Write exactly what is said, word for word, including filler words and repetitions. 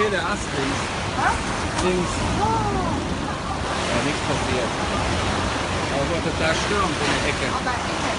hier der Ast links. Was? Links. Oh. Ja, nichts passiert. Aber es war total stürmt in der Ecke. Aber in der